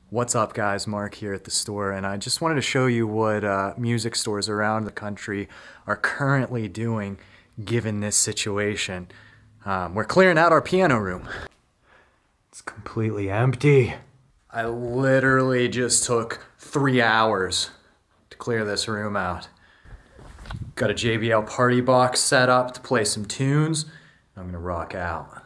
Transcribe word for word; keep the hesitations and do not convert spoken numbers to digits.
What's up guys, Mark here at the store, and I just wanted to show you what uh, music stores around the country are currently doing given this situation. Um, we're clearing out our piano room. It's completely empty. I literally just took three hours to clear this room out. Got a J B L party box set up to play some tunes. I'm gonna rock out.